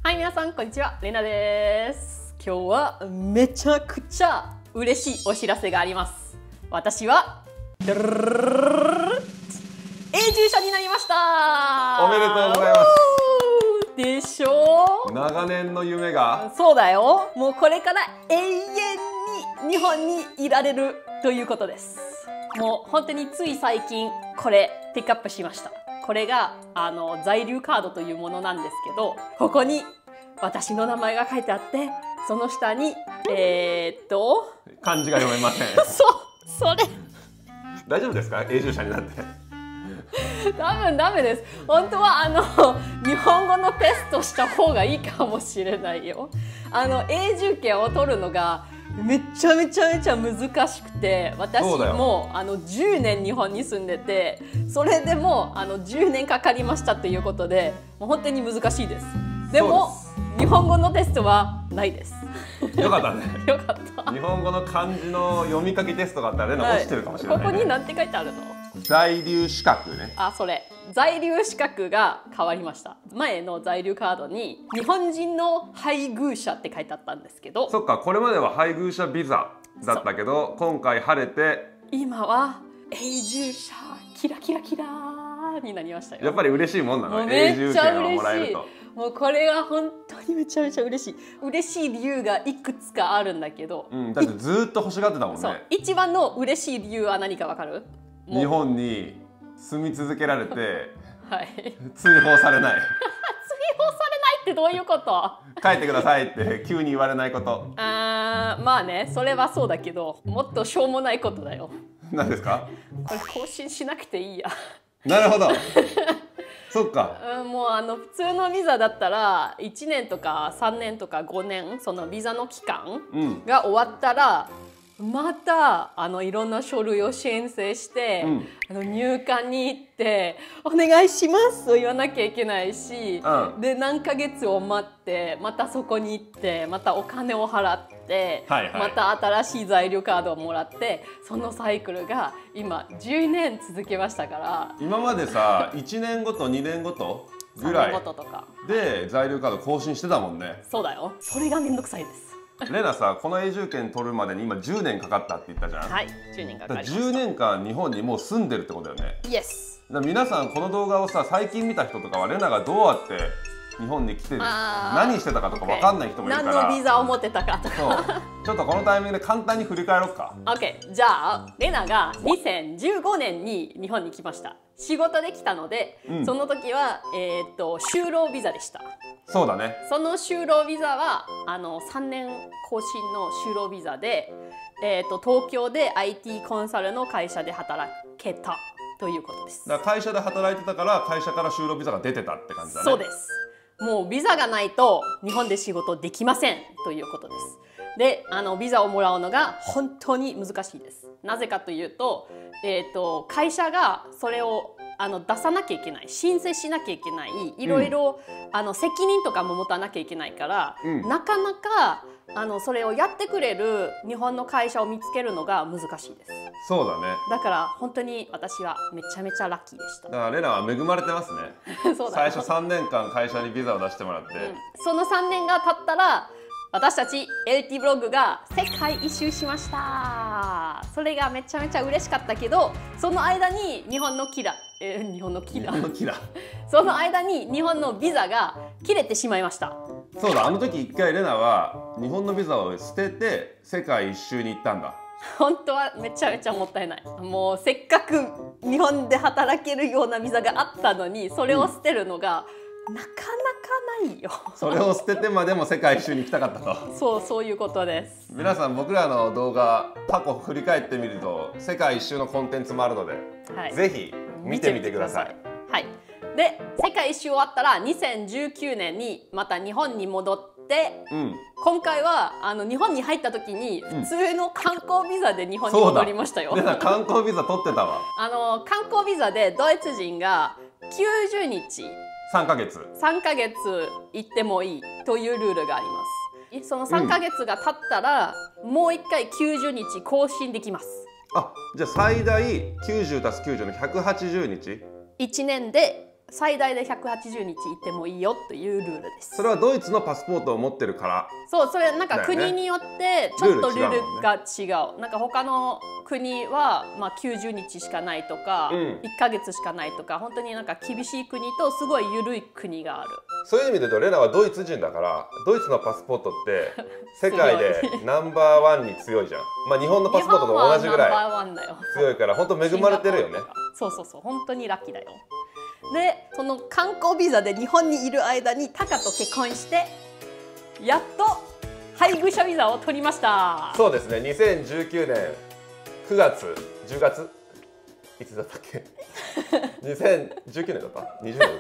はい、皆さんこんにちは、レナです。今日はめちゃくちゃ嬉しいお知らせがあります。私は永住者になりました。 おめでとうございます。 でしょう。 長年の夢が。 そうだよ。もうこれから永遠に日本にいられるということです。もう本当につい最近これピックアップしました。これが在留カードというものなんですけど、ここに私の名前が書いてあって、その下に漢字が読めません。 それ大丈夫ですか、永住者になって。 多分ダメです。本当は日本語のテストした方がいいかもしれないよ。永住権を取るのがめちゃめちゃ難しくて、私も10年日本に住んでて、それでも10年かかりましたということで、もう本当に難しいです。でも日本語のテストはないです。 よかったね。 よかった。 日本語の漢字の読み書きテストがあったらレナ落ちてるかもしれないね。 ここに何て書いてあるの？ 在留資格ね。 それ在留資格が変わりました。前の在留カードに日本人の配偶者って書いてあったんですけど、 そっか、これまでは配偶者ビザだったけど、今回晴れて今は永住者キラキラキラになりましたよ。 やっぱり嬉しいもんなの。 め永住っちゃ権をもらえ嬉しい。 ると。 もうこれが本当にめちゃめちゃ嬉しい。嬉しい理由がいくつかあるんだけど、 だってずっと欲しがってたもんね。 そう、一番の嬉しい理由は何かわかる？ 日本に住み続けられて、 はい、 追放されない。 追放されないってどういうこと？ 帰ってくださいって急に言われないこと。 まあね、それはそうだけど、もっとしょうもないことだよ。 何ですか？ これ更新しなくていいや。 なるほど。そっか。 もう普通のビザだったら1年とか3年とか5年、そのビザの期間が終わったら、またいろんな書類を申請して、入管に行って「お願いします」と言わなきゃいけないし、で何ヶ月を待ってまたそこに行ってまたお金を払って、また新しい在留カードをもらって、そのサイクルが今10年続きましたから。 今までさ1年ごと2年ごとぐらいで在留カード更新してたもんね。 そうだよ。それがめんどくさいです。 レナさ、この永住権取るまでに今10年かかったって言ったじゃん。 はい、10年かかりました。 10年間日本にもう住んでるってことだよね。 イエス。 皆さんこの動画をさ最近見た人とかはレナがどうやって日本に来て何してたかとか分かんない人もいるから、 何のビザを持ってたかとかちょっとこのタイミングで簡単に振り返ろうか。 OK、 じゃあレナが2015年に日本に来ました。仕事で来たので、その時は就労ビザでした。 そうだね。 その就労ビザは3年更新の就労ビザで、東京で IT コンサルの会社で働けたということです。 だから会社で働いてたから会社から就労ビザが出てたって感じだね。 そうです。もうビザがないと日本で仕事できませんということです。で、ビザをもらうのが本当に難しいです。なぜかというと、会社がそれを出さなきゃいけない、申請しなきゃいけない、いろいろ責任とかも持たなきゃいけないから、なかなかそれをやってくれる日本の会社を見つけるのが難しいです。 そうだね。 だから本当に私はめちゃめちゃラッキーでした。 だからレナは恵まれてますね。 そうだ最初3年間会社にビザを出してもらって、 その3年が経ったら私たち LT ブログが世界一周しました。それがめちゃめちゃ嬉しかったけど、その間に日本のその間に日本のビザが切れてしまいました。 そうだ、時一回レナは日本のビザを捨てて世界一周に行ったんだ。 本当はめちゃめちゃもったいない。もうせっかく日本で働けるようなビザがあったのに、それを捨てるのが、なかなかないよ。 それを捨ててまでも世界一周に行きたかったと。 そういうことです。 皆さん、僕らの動画過去振り返ってみると世界一周のコンテンツもあるので、ぜひ見てみてください。 はい。で、世界一周終わったら2019年にまた日本に戻って、今回は日本に入った時に普通の観光ビザで日本に戻りましたよ。 観光ビザ取ってたわ。 観光ビザでドイツ人が90日 3ヶ月行ってもいいというルールがあります。その3ヶ月が経ったら、もう1回90日更新できます。 じゃあ最大90+90の180日 1年で最大で180日いてもいいよというルールです。 それはドイツのパスポートを持ってるから。 そう、それなんか国によってちょっとルールが違う。なんか他の国はまあ90日しかないとか、1ヶ月しかないとか、本当になんか厳しい国とすごい緩い国がある。 そういう意味で言うとレナはドイツ人だから、ドイツのパスポートって世界でナンバーワンに強いじゃん。まあ日本のパスポートと同じぐらい強いから、本当恵まれてるよね。 そうそうそう、本当にラッキーだよ。で、その観光ビザで日本にいる間にタカと結婚して、やっと配偶者ビザを取りました。 そうですね、2019年9月10月いつだったっけ2019年だった ?20 年だ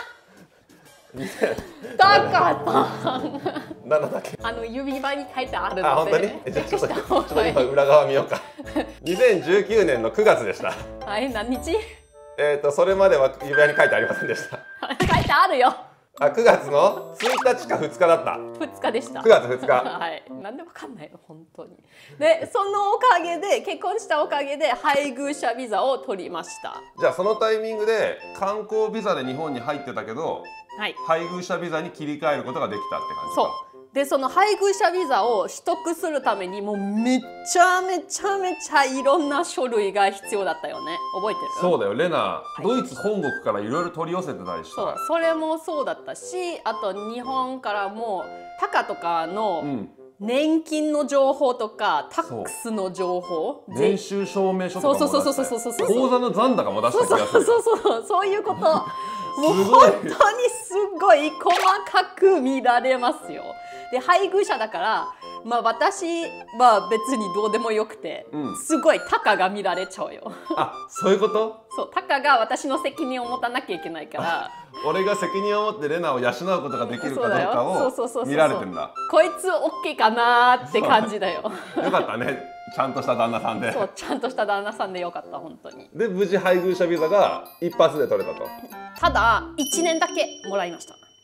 ったタカさん何だっけ、 指輪に書いてあるので。 あ、本当に？じゃあちょっと今裏側見ようか2019年の9月でした。 はい、何日？ それまでは指輪に書いてありませんでした書いてあるよ。 9月の1日か2日だった。 2日でした。 9月2日はい、なんでわかんないよ本当に。で、そのおかげで、結婚したおかげで配偶者ビザを取りました。 じゃあそのタイミングで観光ビザで日本に入ってたけど、 はい、 配偶者ビザに切り替えることができたって感じか。 そうで、その配偶者ビザを取得するためにもうめちゃめちゃいろんな書類が必要だったよね。覚えてる？ そうだよ、レナ、ドイツ本国からいろいろ取り寄せてたりした。 そう、それもそうだったし、あと日本からもタカとかの年金の情報とか、タックスの情報、 年収証明書とかも出したよ。 そう口座の残高も出した気がする。 そういうこと。もう本当にすごい細かく見られますよ。で、配偶者だから、まあ私は別にどうでもよくて、すごいタカが見られちゃうよ。 あ、そういうこと？ そう、タカが私の責任を持たなきゃいけないから。 俺が責任を持ってレナを養うことができるかどうかを見られてんだ。 こいつ OK かなって感じだよ。 よかったね、ちゃんとした旦那さんで。 そう、ちゃんとした旦那さんでよかった、本当に。 で、無事配偶者ビザが一発で取れたと。 ただ1年だけもらいました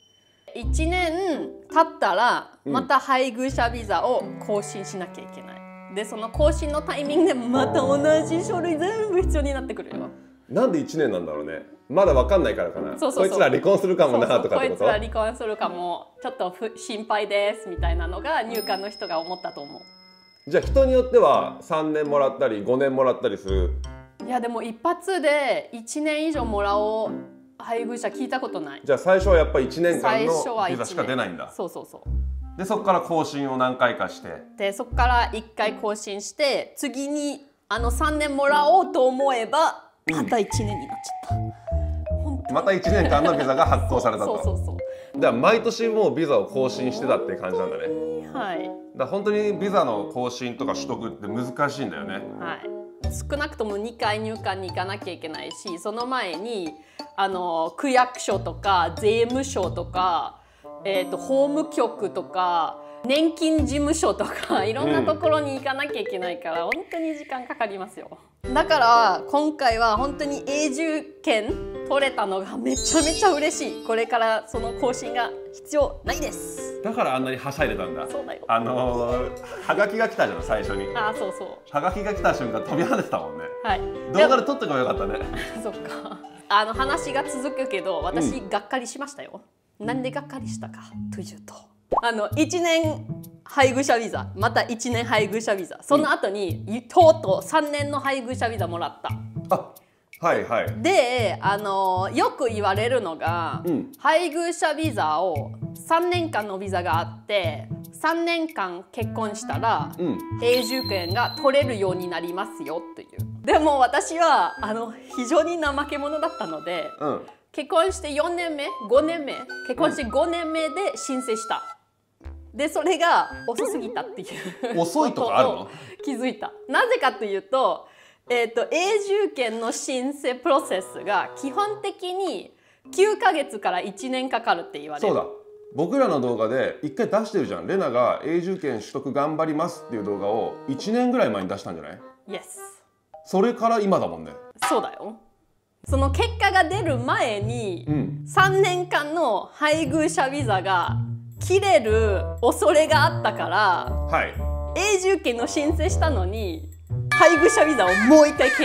。1年経ったらまた配偶者ビザを更新しなきゃいけない。で、その更新のタイミングでまた同じ書類全部必要になってくるよ。 なんで1年なんだろうね。まだ分かんないからかな。 こいつら離婚するかもなとかってこと？ こいつら離婚するかも、ちょっと心配ですみたいなのが入管の人が思ったと思う。 じゃあ人によっては3年もらったり5年もらったりする。 いや、でも一発で1年以上もらおう配偶者聞いたことない。 じゃあ最初はやっぱり1年間のビザしか出ないんだ。 そう。 で、そこから更新を何回かして、 でそこから1回更新して、次に3年もらおうと思えばまた1年になっちゃった、 また1年間のビザが発行されたと。 そうだから毎年もうビザを更新してたって感じなんだね。 はい。 だから本当にビザの更新とか取得って難しいんだよね。 はい。少なくとも2回入管に行かなきゃいけないし、その前に区役所とか税務署とか、法務局とか年金事務所とかいろんなところに行かなきゃいけないから、本当に時間かかりますよ。だから今回は本当に永住権取れたのがめちゃめちゃ嬉しい。これからその更新が必要ないです。 だからあんなにはしゃいでたんだ。 そうだよ。 はがきが来たじゃん、最初に。 そう。 はがきが来た瞬間飛び跳ねてたもんね。 はい。 動画で撮ってこよかったね。 そっか。話が続くけど、私がっかりしましたよ。なんでがっかりしたかというと、1年配偶者ビザ、また1年配偶者ビザ、その後に、とうとう3年の配偶者ビザもらった。 はいはい。 で、よく言われるのが、配偶者ビザを3年間のビザがあって3年間結婚したら、永住権が取れるようになりますよという。でも私は非常に怠け者だったので、結婚して4年目5年目結婚して5年目で申請した。でそれが遅すぎたっていう遅いとかあるの？ 気づいた。なぜかというと、永住権の申請プロセスが基本的に9ヶ月から1年かかるって言われる。 そうだ、僕らの動画で1回出してるじゃん。レナが永住権取得頑張りますっていう動画を1年ぐらい前に出したんじゃない？ Yes。 それから今だもんね。 そうだよ。その結果が出る前に、3年間の配偶者ビザが切れる恐れがあったから、永住権の申請したのに配偶者ビザをもう一回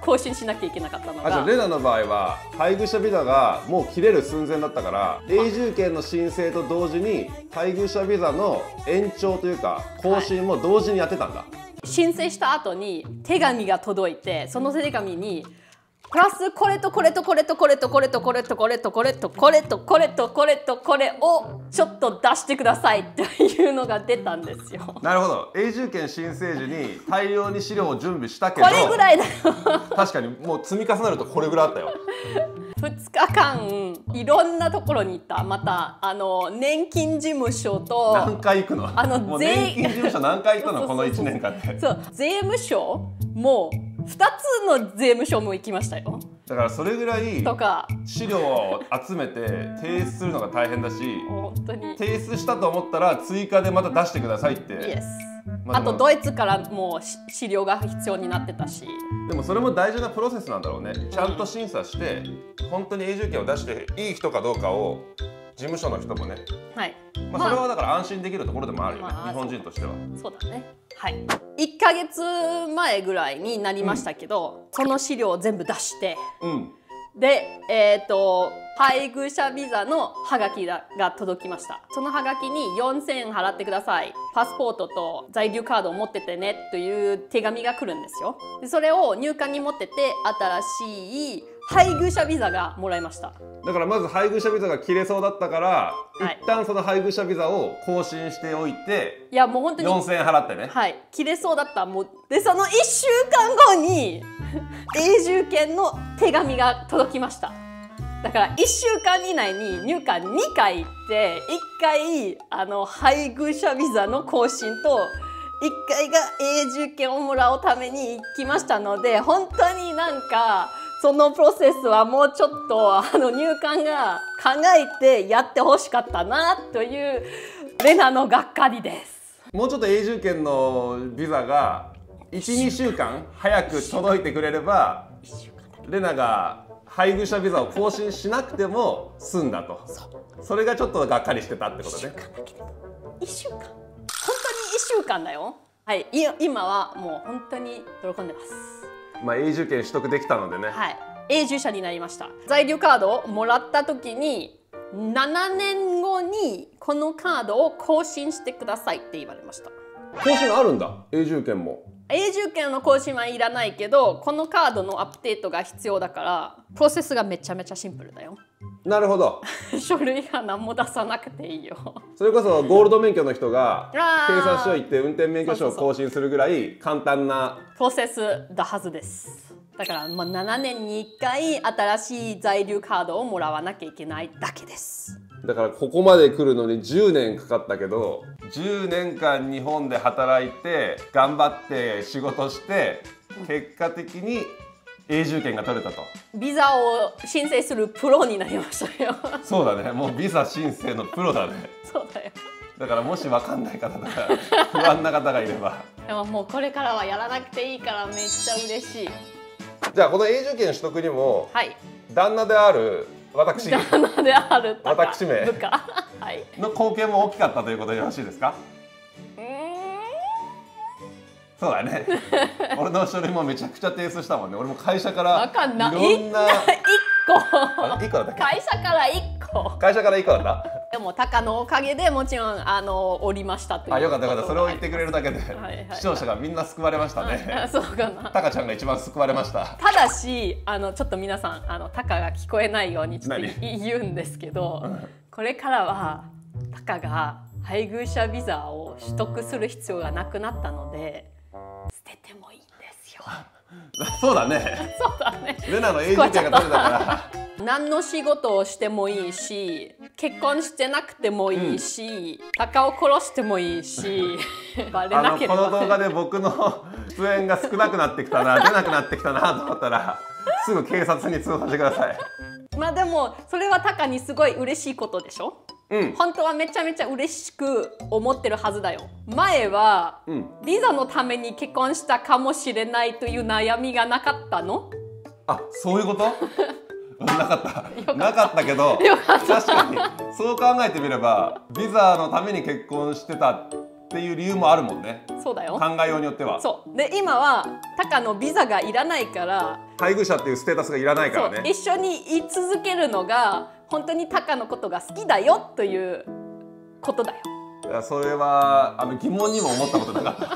更新しなきゃいけなかったのが。 じゃあレナの場合は配偶者ビザがもう切れる寸前だったから永住権の申請と同時に配偶者ビザの延長というか更新も同時にやってたんだ、 申請した後に手紙が届いて、その手紙にプラスこれとこれとこれとこれとこれとこれとこれとこれとこれとこれとこれとこれをちょっと出してくださいっていうのが出たんですよ。 なるほど。永住権申請時に大量に資料を準備したけどこれぐらいだよ確かにもう積み重なるとこれぐらいあったよ。 2日間いろんなところに行った。また年金事務所と何回行くの？もう年金事務所何回行ったのこの1年間って。 そう税務署も2つの税務署も行きましたよ。 だからそれぐらいとか資料を集めて提出するのが大変だし、 本当に提出したと思ったら追加でまた出してくださいって。 Yes。あとドイツからもう資料が必要になってたし。 でもそれも大事なプロセスなんだろうね。ちゃんと審査して本当に永住権を出していい人かどうかを事務所の人もね、 はい、 それはだから安心できるところでもあるよね、日本人としては。 そうだね。はい。1ヶ月前ぐらいになりましたけど、その資料を全部出して、で、配偶者ビザのハガキが届きました。そのハガキに4000円払ってください。パスポートと在留カードを持っててねという手紙が来るんですよ。でそれを入管に持ってて新しい配偶者ビザがもらいました。 だからまず配偶者ビザが切れそうだったから、一旦その配偶者ビザを更新しておいて、 いやもう本当に 4000円払ってね。 はい、切れそうだったもうでその1週間後に永住権の手紙が届きました。だから1週間以内に入管2回行って1回配偶者ビザの更新と1回が永住権をもらうために行きましたので、本当になんかそのプロセスはもうちょっと入管が考えてやってほしかったなというレナのがっかりです。 もうちょっと永住権のビザが 1,2 週間早く届いてくれればレナが配偶者ビザを更新しなくても済んだと。それがちょっとがっかりしてたってことね。 1週間本当に1週間だよ。はい、今はもう本当に喜んでます。 永住権取得できたのでね。 はい、永住者になりました。在留カードをもらった時に7年後にこのカードを更新してくださいって言われました。 更新あるんだ、永住権も。 永住権の更新はいらないけど、このカードのアップデートが必要だからプロセスがめちゃめちゃシンプルだよ。 なるほど書類が何も出さなくていいよ。 それこそゴールド免許の人が警察署行って運転免許証を更新するぐらい簡単なプロセスだはずです。だから7年に1回新しい在留カードをもらわなきゃいけないだけです。 だからここまで来るのに10年かかったけど、10年間日本で働いて頑張って仕事して結果的に永住権が取れたと。 ビザを申請するプロになりましたよ。 そうだね、もうビザ申請のプロだね。 そうだよ。 だからもし分かんない方とか不安な方がいればでももうこれからはやらなくていいからめっちゃ嬉しい。 じゃあこの永住権取得にも、 はい、 旦那である私名の貢献も大きかったということでよろしいですか？そうだね。俺の書類もめちゃくちゃ提出したもんね。俺も会社からいろんな 1個 1個だったっけ？ 会社から1個。 会社から1個だった？ でもタカのおかげでもちろんおりましたという。 よかったよかった。それを言ってくれるだけで視聴者がみんな救われましたね。 そうかな。 タカちゃんが一番救われました。 ただしちょっと皆さんタカが聞こえないようにちょっと言うんですけど、これからはタカが配偶者ビザを取得する必要がなくなったので捨ててもいいんですよ。 そうだね。 そうだね。 レナの永住権が取れたから何の仕事をしてもいいし、結婚してなくてもいいし、タカを殺してもいいし、バレなければ。 この動画で僕の出演が少なくなってきたな、出なくなってきたなと思ったらすぐ警察に通報してください。 でもそれはタカにすごい嬉しいことでしょ。本当はめちゃめちゃ嬉しく思ってるはずだよ。前は、ビザのために結婚したかもしれないという悩みがなかったの？ そういうこと？なかったけど確かにそう考えてみればビザのために結婚してたってっていう理由もあるもんね。 そうだよ。 考えようによっては。 そうで今はタカのビザがいらないから、 配偶者っていうステータスがいらないからね。 そう一緒に居続けるのが本当にタカのことが好きだよということだよ。 いやそれは疑問にも思ったことなかった。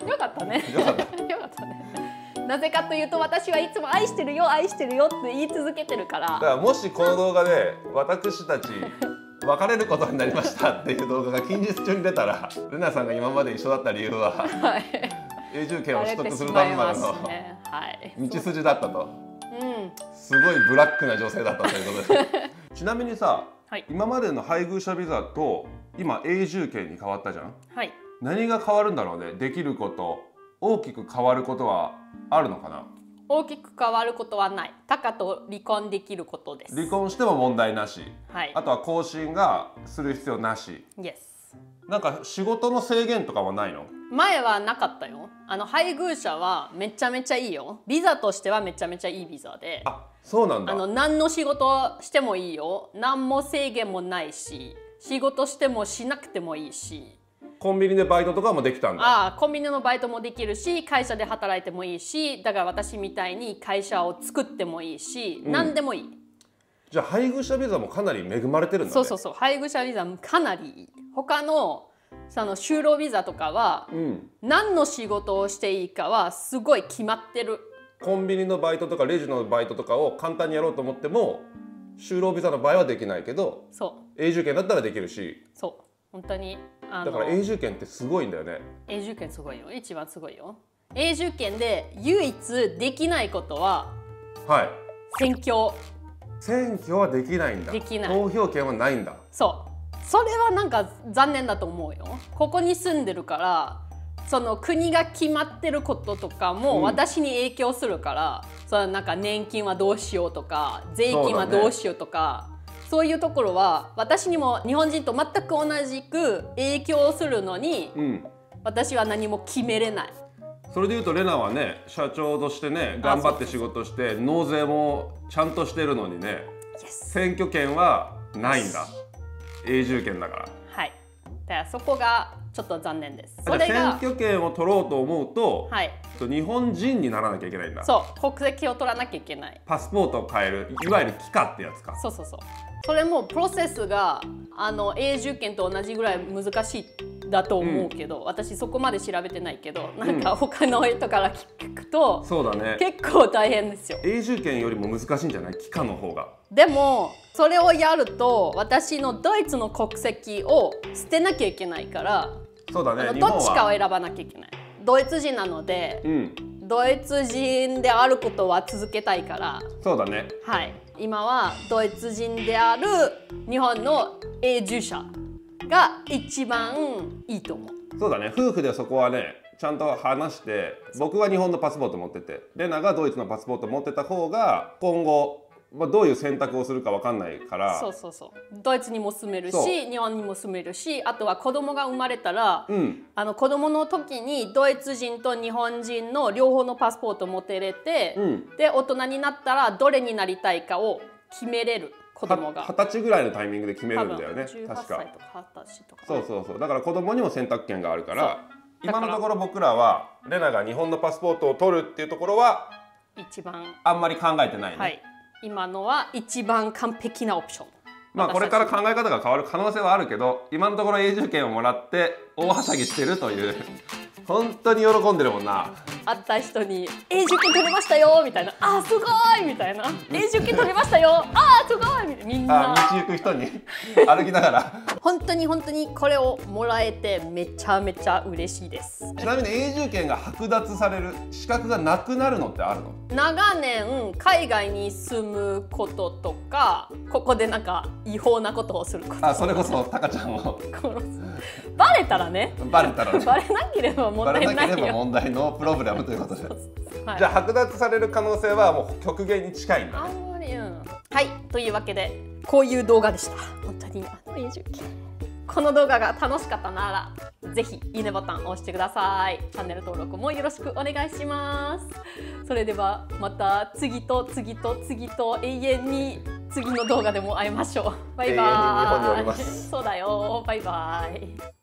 よかったね。 よかった。 よかったね。なぜかというと私はいつも愛してるよ愛してるよって言い続けてるから。 だからもしこの動画で私たち別れることになりましたっていう動画が近日中に出たら、ルナさんが今まで一緒だった理由は、はい、永住権を取得するためまでの道筋だったと、すごいブラックな女性だったということでちなみにさ、はい、今までの配偶者ビザと今永住権に変わったじゃん、はい、何が変わるんだろうね。できること大きく変わることはあるのかな。 大きく変わることはない。タカと離婚できることです。 離婚しても問題なし、 はい、 あとは更新がする必要なし。 Yes。 なんか仕事の制限とかはないの？ 前はなかったよ。配偶者はめちゃめちゃいいよ。ビザとしてはめちゃめちゃいいビザで。 あ、そうなんだ。 何の仕事してもいいよ。何も制限もないし、仕事してもしなくてもいいし。 コンビニでバイトとかもできたんだ。 ああ、コンビニのバイトもできるし、会社で働いてもいいし、だから私みたいに会社を作ってもいいし、何でもいい。 じゃあ配偶者ビザもかなり恵まれてるんだね。 そうそうそう、配偶者ビザもかなりいい。他のその就労ビザとかは、何の仕事をしていいかはすごい決まってる。 コンビニのバイトとかレジのバイトとかを簡単にやろうと思っても、就労ビザの場合はできないけど、永住権だったらできるし。 そう、本当に。 だから永住権ってすごいんだよね。 永住権すごいよ。一番すごいよ。永住権で唯一できないことは、 はい、 選挙。 選挙はできないんだ。 できない。 投票権はないんだ。 そう。それはなんか残念だと思うよ。ここに住んでるから、その国が決まってることとかも私に影響するから、そのなんか年金はどうしようとか、税金はどうしようとか。そういうところは私にも日本人と全く同じく影響するのに、私は何も決めれない。 それでいうとレナはね、社長としてね頑張って仕事して納税もちゃんとしてるのにね、選挙権はないんだ。永住権だから。はい。 だからそこがちょっと残念です。 それが選挙権を取ろうと思うと、はい、日本人にならなきゃいけないんだ。 そう、国籍を取らなきゃいけない。 パスポートを変える、いわゆる帰化ってやつか。 そうそうそう。それもプロセスが永住権と同じぐらい難しいだと思うけど、私そこまで調べてないけど、なんか他の人から聞くと、 そうだね、 結構大変ですよ。 永住権よりも難しいんじゃない？帰化の方が。 でもそれをやると私のドイツの国籍を捨てなきゃいけないから、 そうだね、 どっちかを選ばなきゃいけない。ドイツ人なので、ドイツ人であることは続けたいから。 そうだね。 はい。今はドイツ人である日本の永住者が一番いいと思う。 そうだね。夫婦でそこはねちゃんと話して、僕は日本のパスポート持ってて、レナがドイツのパスポート持ってた方が今後どういう選択をするか分かんないから。 そうそうそう。ドイツにも住めるし、日本にも住めるし、あとは子供が生まれたら、子供の時にドイツ人と日本人の両方のパスポート持てれて、で大人になったらどれになりたいかを決めれる。子供が 20歳ぐらいのタイミングで決めるんだよね。 18歳とか20歳とか。 そうそうそう。だから子供にも選択権があるから、今のところ僕らはレナが日本のパスポートを取るっていうところは一番あんまり考えてないね。 はい。今のは一番完璧なオプション。 まあこれから考え方が変わる可能性はあるけど、今のところ永住権をもらって大はしゃぎしてるという本当に喜んでるもんな。 会った人に永住権取れましたよみたいな、あーすごいみたいな、永住権取れましたよ、あーすごいみたいな、みんな道行く人に歩きながら本当に本当にこれをもらえてめちゃめちゃ嬉しいです。 ちなみに永住権が剥奪される、資格がなくなるのってあるの？ 長年海外に住むこととか、ここでなんか違法なことをすること、 あ、それこそタカちゃんをバレたらね、 バレたらね、 バレなければ問題ないよ。 バレなければ問題のプロブレムということではい、じゃあ剥奪される可能性はもう極限に近いんだね。 あんまり、はい、というわけでこういう動画でした。本当に永住権、この動画が楽しかったならぜひいいねボタンを押してください。チャンネル登録もよろしくお願いします。それではまた次と次と次と永遠に次の動画でも会いましょう。バイバイ。 永遠に日本におります。 そうだよ。バイバイ。